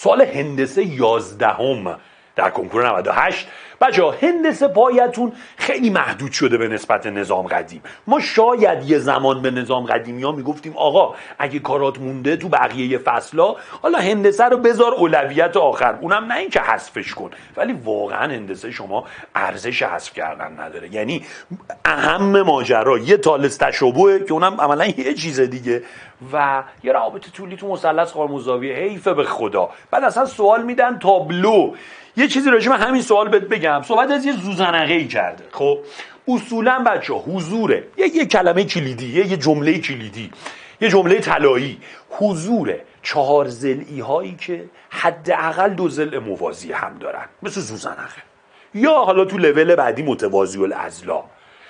سوال هندسه 11 در کنکور 98. بچه‌ها هندسه پایتون خیلی محدود شده به نسبت نظام قدیم. ما شاید یه زمان به نظام قدیمی ها میگفتیم آقا اگه کارات مونده تو بقیه فصلا حالا هندسه رو بذار اولویت آخر، اونم نه اینکه حذفش کن، ولی واقعا هندسه شما ارزش حذف کردن نداره. یعنی اهم ماجرا یه تالس تشابهه که اونم عملا یه چیز دیگه و یه روابط طولی تو مثلث قائم‌الزاویه. حیف به خدا. بعد اصلا سوال میدن تابلو. یه چیزی راجع به همین سوال بهت بگم. صحبت از یه زوزنقه‌ای کرده. خب اصولا بچه‌ها حضوره یه کلمه کلیدی، یه جمله کلیدی، یه جمله طلایی. حضور 4 ضلعی هایی که حداقل 2 ضلع موازی هم دارن، مثل زوزنقه، یا حالا تو لول بعدی متوازی الاضلاع.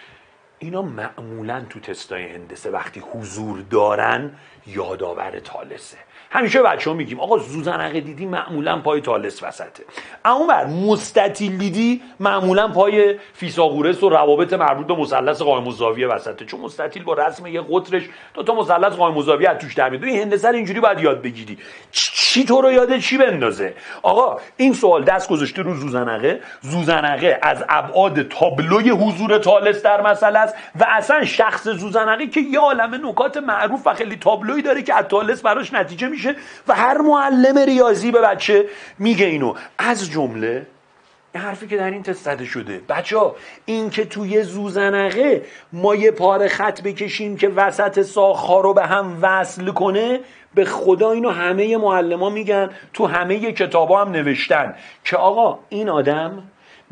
اینا معمولا تو تستای هندسه وقتی حضور دارن یادآور تالسه. همیشه بچه‌ها میگیم آقا زوزنقه دیدی معمولا پای تالس وسطه، اما بر مستطیل دیدی معمولا پای فیثاغورس و روابط مربوط به مثلث قائم الزاویه وسطه، چون مستطیل با رسم یه قطرش دو تا مثلث قائم الزاویه از توش در میاد. این هندسه رو اینجوری باید یاد بگیری. چی تو رو یاده چی بندازه؟ آقا این سوال دست گذاشته رو زوزنقه. زوزنقه از ابعاد تابلوی حضور تالس در مسئله است و اصلا شخص زوزنقه که یه عالمه نکات معروف و خیلی تابلویی داره که از تالس براش نتیجه میشه و هر معلم ریاضی به بچه میگه اینو. از جمله این حرفی که در این تست زده شده بچه‌ها، این که توی زوزنقه ما یه پاره خط بکشیم که وسط ساق‌ها رو به هم وصل کنه، به خدا اینو همه معلم‌ها میگن، تو همه کتابا هم نوشتن که آقا این آدم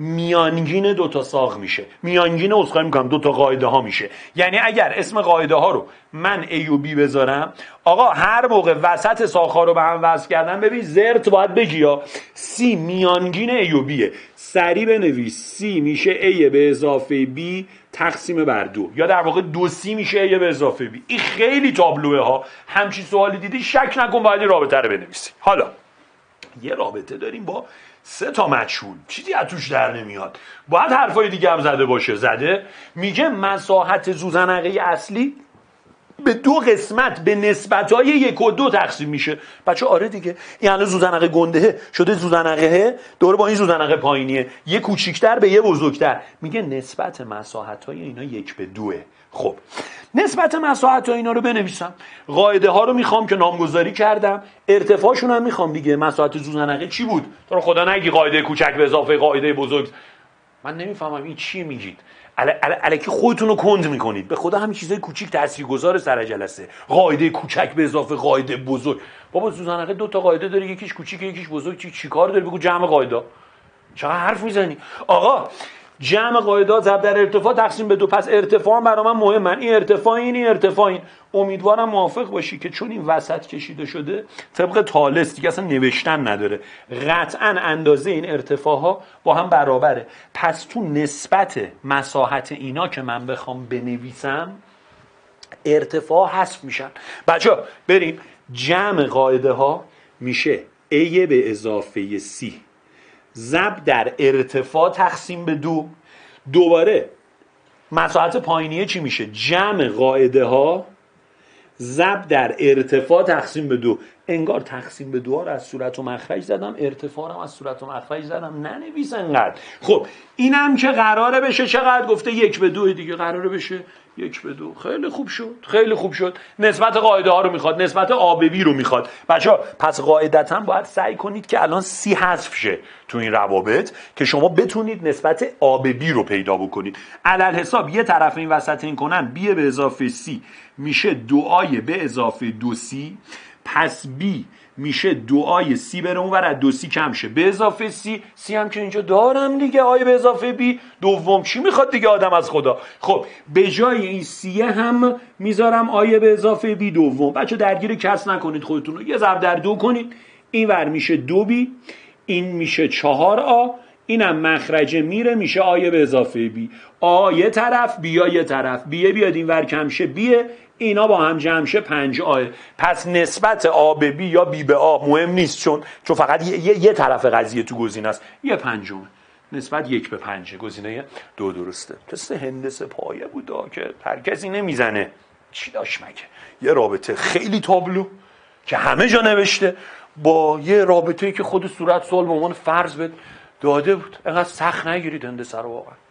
میانگین 2 تا ساق میشه، میانگین عذرخواهی میکنم 2 تا قاعده ها میشه. یعنی اگر اسم قاعده ها رو من A و B بذارم، آقا هر موقع وسط ساق ها رو به هم وصل کردن، ببین زرت باید بگی یا C میانگین A و B. سریع بنویس C میشه A به اضافه B تقسیم بر 2، یا در واقع 2C میشه A به اضافه B. این خیلی تابلوه ها. همچین سوالی دیدی شک نکن باید رابطه رو بنویسی. حالا یه رابطه داریم با 3 تا مجهول، چیزی از توش در نمیاد، باید حرفای دیگه هم زده باشه. زده میگه مساحت زوزنقه اصلی به 2 قسمت به نسبت‌های 1 و 2 تقسیم میشه. بچه آره دیگه، یعنی زوزنقه گنده شده زوزنقه دوره با این زوزنقه پایینیه، یه کوچیکتر به یه بزرگتر. میگه نسبت مساحت‌های اینا 1 به 2. خب نسبت مساحت‌های اینا رو بنویسم، قاعده ها رو میخوام که نامگذاری کردم، ارتفاعشون هم میخوام دیگه. مساحت زوزنقه چی بود؟ تو رو خدا نگی قاعده کوچک به اضافه قاعده بزرگ. من نمیفهمم این چی میگید. الکی خودتون رو کند میکنید. به خدا همین چیزای کوچیک تاثیرگذار سر جلسه. قاعده کوچک به اضافه قاعده بزرگ. بابا زوزنقه 2 تا قاعده داره، یکیش کوچیکه یکیش بزرگ. چیکار داره؟ بگو جمع قاعده. چقدر حرف میزنی آقا؟ جمع قاعدات ضرب در ارتفاع تقسیم به 2. پس ارتفاع هم برای من مهمه. این ارتفاع این ارتفاع این. امیدوارم موافق باشی که چون این وسط کشیده شده طبق تالس دیگه اصلا نوشتن نداره، قطعا اندازه این ارتفاع ها با هم برابره. پس تو نسبت مساحت اینا که من بخوام بنویسم ارتفاع حذف میشن. بچه بریم. جمع قاعده ها میشه A به اضافه C ضرب در ارتفاع تقسیم به 2. دوباره مساحت پایینیه چی میشه؟ جمع قاعده ها ضرب در ارتفاع تقسیم به 2. انگار تقسیم به 2 رو از صورت و مخرج زدم، ارتفاع رو از صورت و مخرج زدم. ننویس انقدر. خب اینم که قراره بشه چقدر؟ گفته 1 به 2 دیگه، قراره بشه 1 به 2. خیلی خوب شد، خیلی خوب شد. نسبت قاعده ها رو میخواد، نسبت A به B رو میخواد. بچه‌ها پس قاعدتاً باید سعی کنید که الان C حذف شه تو این روابط که شما بتونید نسبت A به B رو پیدا بکنید. علل حساب یه طرف این وسط این کنن B به اضافه C میشه 2A به اضافه 2C. پس B میشه 2A C بره اون ور، از 2C کم شه به اضافه C هم که اینجا دارم دیگه، A به اضافه B دوم. چی میخواد دیگه آدم از خدا؟ خب به جای این C هم میذارم A به اضافه B دوم. بچه درگیر کس نکنید خودتون رو، یه ضرب در 2 کنید. این ور میشه 2B، این میشه 4A، اینم مخرجه میره میشه A به اضافه B. A یه طرف B یه طرف، B بیاد این ور کم شه B، اینا با هم جمع شه 5A. پس نسبت A به B یا B به A مهم نیست، چون فقط یه طرف قضیه تو گزینه است. 1/5 نسبت 1 به 5. گزینه 2 درسته. تست هندسه پایه بوده که هر کسی نمیزنه. چی داشت مگه؟ یه رابطه خیلی تابلو که همه جا نوشته با یه رابطه‌ای که خود صورت سوال به عنوان فرض بهت داده بود. اینقدر سخت نگیرید هندسه رو واقعا.